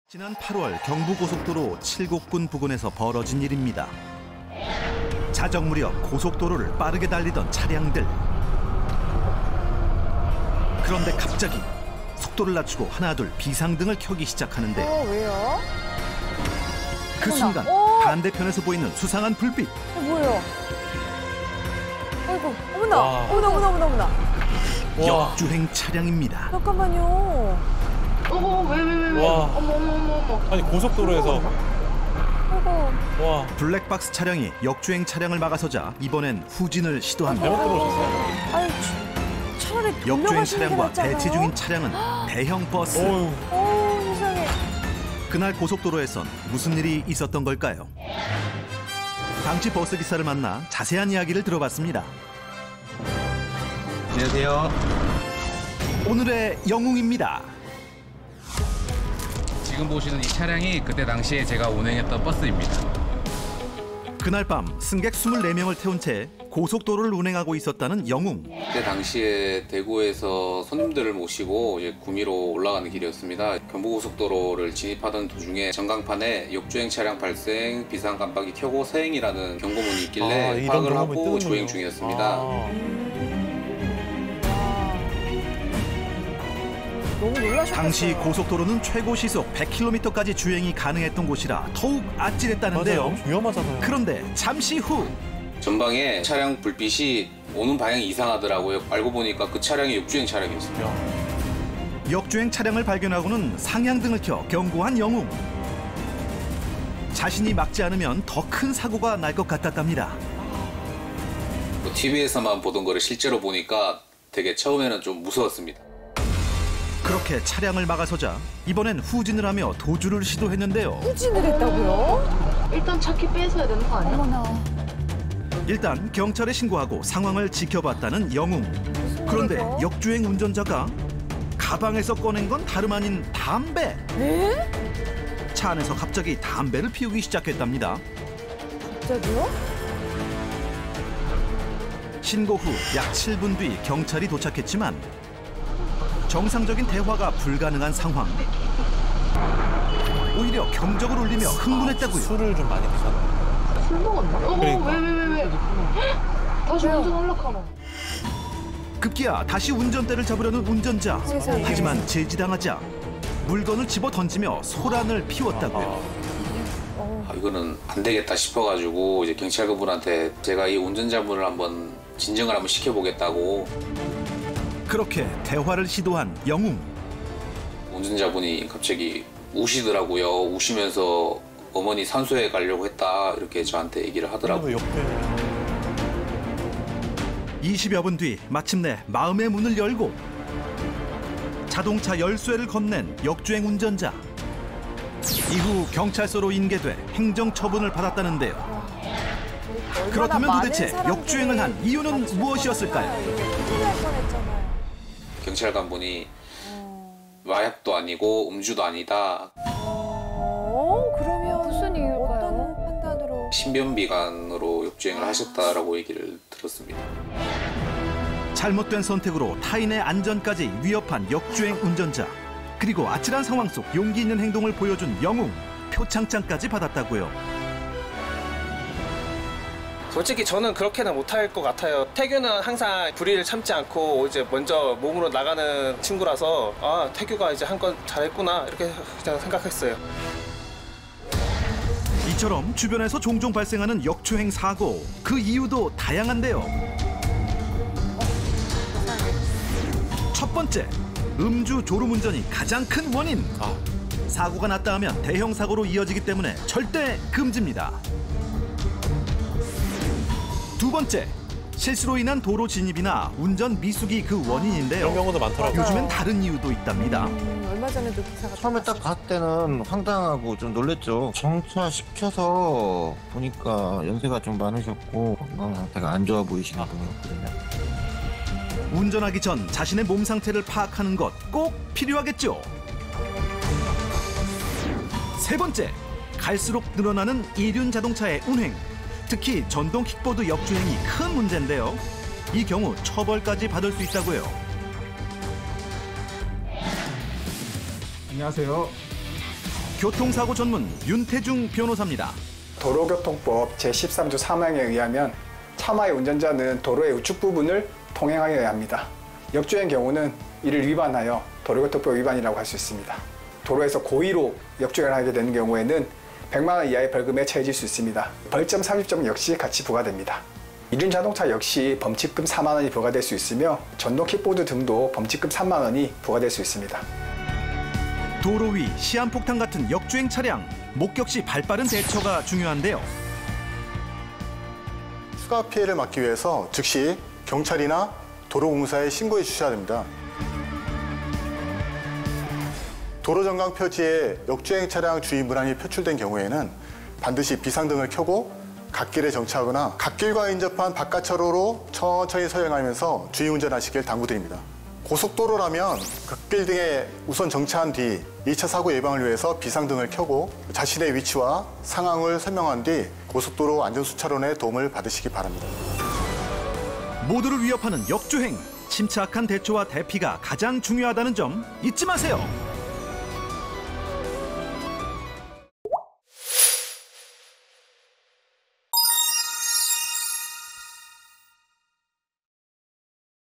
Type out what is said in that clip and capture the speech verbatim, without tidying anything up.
지난 팔월 경부고속도로 칠곡군 부근에서 벌어진 일입니다. 자정 무렵 고속도로를 빠르게 달리던 차량들. 그런데 갑자기 속도를 낮추고 하나둘 비상등을 켜기 시작하는데 어, 왜요? 그 어머나. 순간 어? 반대편에서 보이는 수상한 불빛. 어, 뭐예요? 아이고, 어머나, 와. 어머나, 어머나, 어머나, 어머나. 역주행 차량입니다. 잠깐만요. 어머, 왜, 왜, 왜, 왜? 와. 어머, 어머, 어머, 어머. 아니 고속도로에서 아이고. 와 블랙박스 차량이 역주행 차량을 막아서자 이번엔 후진을 시도합니다. 잘못 들어오셨어요. 아유, 차- 차라리 역주행 변명하시는 게 차량과 낫잖아요. 대치 중인 차량은 대형 버스. 어휴. 어, 세상에. 그날 고속도로에선 무슨 일이 있었던 걸까요? 당시 버스 기사를 만나 자세한 이야기를 들어봤습니다. 안녕하세요. 오늘의 영웅입니다. 지금 보시는 이 차량이 그때 당시에 제가 운행했던 버스입니다. 그날 밤 승객 이십사 명을 태운 채 고속도로를 운행하고 있었다는 영웅. 그때 당시에 대구에서 손님들을 모시고 이제 구미로 올라가는 길이었습니다. 경부고속도로를 진입하던 도중에 전광판에 역주행 차량 발생, 비상 깜빡이 켜고 서행이라는 경고문이 있길래 아, 이런 파악을 경고문이 하고 뜨는군요. 조행 중이었습니다. 아. 너무 놀라셨겠어요. 당시 고속도로는 최고 시속 백 킬로미터까지 주행이 가능했던 곳이라 더욱 아찔했다는데요. 맞아요. 위험하잖아요. 그런데 잠시 후 전방에 차량 불빛이 오는 방향이 이상하더라고요. 알고 보니까 그 차량이 역주행 차량이었습니다. 야, 역주행 차량을 발견하고는 상향등을 켜 경고한 영웅. 자신이 막지 않으면 더 큰 사고가 날 것 같았답니다. 티비에서만 보던 거를 실제로 보니까 되게 처음에는 좀 무서웠습니다. 그렇게 차량을 막아서자 이번엔 후진을 하며 도주를 시도했는데요. 후진을 했다고요? 일단 차키 뺏어야 되는 거 아니야? 어머나. 일단 경찰에 신고하고 상황을 지켜봤다는 영웅. 그런데 일이죠? 역주행 운전자가 가방에서 꺼낸 건 다름 아닌 담배. 에? 차 안에서 갑자기 담배를 피우기 시작했답니다. 갑자기요? 신고 후 약 칠 분 뒤 경찰이 도착했지만 정상적인 대화가 불가능한 상황. 오히려 경적을 울리며 흥분했다고요. 술을 좀 많이 드셨나요? 술 먹었나? 어머, 그러니까. 왜, 왜, 왜, 왜? 다시 왜요? 운전하려고 하나? 급기야 다시 운전대를 잡으려는 운전자. 세상에. 하지만 제지당하자 물건을 집어 던지며 소란을 피웠다고요. 아, 이거는 안 되겠다 싶어가지고 이제 경찰 그분한테 제가 이 운전자분을 한번 진정을 한번 시켜보겠다고. 그렇게 대화를 시도한 영웅. 운전자분이 갑자기 우시더라고요. 우시면서 어머니 산소에 가려고 했다 이렇게 저한테 얘기를 하더라고요. 왜 옆에 이십여 분 뒤 마침내 마음의 문을 열고 자동차 열쇠를 건넨 역주행 운전자. 이후 경찰서로 인계돼 행정처분을 받았다는데요. 얼마나 그렇다면 많은 도대체 사람들이 역주행을 한 이유는 같이 무엇이었을까요? 이게 큰일 날 뻔했잖아요. 경찰 간분이 마약도 아니고 음주도 아니다. 어, 그러면 무슨 이유일까요? 어떤 판단으로? 신변비관으로 역주행을 하셨다라고 얘기를 들었습니다. 잘못된 선택으로 타인의 안전까지 위협한 역주행 운전자. 그리고 아찔한 상황 속 용기 있는 행동을 보여준 영웅. 표창장까지 받았다고요. 솔직히 저는 그렇게는 못할 것 같아요. 태규는 항상 불의를 참지 않고 이제 먼저 몸으로 나가는 친구라서 아 태규가 이제 한 건 잘했구나 이렇게 그냥 생각했어요. 이처럼 주변에서 종종 발생하는 역주행 사고. 그 이유도 다양한데요. 첫 번째, 음주 졸음운전이 가장 큰 원인. 아. 사고가 났다 하면 대형 사고로 이어지기 때문에 절대 금지입니다. 두 번째, 실수로 인한 도로 진입이나 운전 미숙이 그 이런 원인인데요. 경우도 많더라고요. 요즘엔 다른 이유도 있답니다. 음, 얼마 전에도 기사가 처음에 딱 봤을 때는 황당하고 좀 놀랬죠. 정차시켜서 보니까 연세가 좀 많으셨고 건강 상태가 안 좋아 보이시는 분이었거든요. 운전하기 전 자신의 몸 상태를 파악하는 것 꼭 필요하겠죠. 세 번째, 갈수록 늘어나는 이륜 자동차의 운행. 특히 전동 킥보드 역주행이 큰 문제인데요. 이 경우 처벌까지 받을 수 있다고요. 안녕하세요. 교통사고 전문 윤태중 변호사입니다. 도로교통법 제십삼 조 삼 항에 의하면 차마의 운전자는 도로의 우측 부분을 통행하여야 합니다. 역주행 경우는 이를 위반하여 도로교통법 위반이라고 할 수 있습니다. 도로에서 고의로 역주행을 하게 되는 경우에는 백만 원 이하의 벌금에 처해질 수 있습니다. 벌점 삼십 점 역시 같이 부과됩니다. 이륜자동차 역시 범칙금 사만 원이 부과될 수 있으며 전동 킥보드 등도 범칙금 삼만 원이 부과될 수 있습니다. 도로 위 시한폭탄 같은 역주행 차량, 목격 시 발빠른 대처가 중요한데요. 추가 피해를 막기 위해서 즉시 경찰이나 도로공사에 신고해 주셔야 됩니다. 도로전광 표지에 역주행 차량 주의 문항이 표출된 경우에는 반드시 비상등을 켜고 갓길에 정차하거나 갓길과 인접한 바깥차로로 천천히 서행하면서 주의 운전하시길 당부드립니다. 고속도로라면 극길 등에 우선 정차한 뒤 이 차 사고 예방을 위해서 비상등을 켜고 자신의 위치와 상황을 설명한 뒤 고속도로 안전수차론의 도움을 받으시기 바랍니다. 모두를 위협하는 역주행, 침착한 대처와 대피가 가장 중요하다는 점 잊지 마세요.